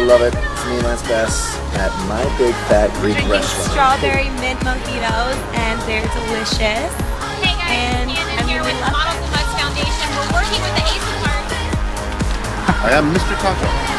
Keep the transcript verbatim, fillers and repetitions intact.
Lovvvit. It's me, Lance Bass, at My Big Fat Greek Drinking Restaurant. strawberry mint mojitos, and they're delicious. Hey guys, and it's I Shannon here really with love Models of Us Foundation. We're working with the Ace of Hearts. I am Mister Taco.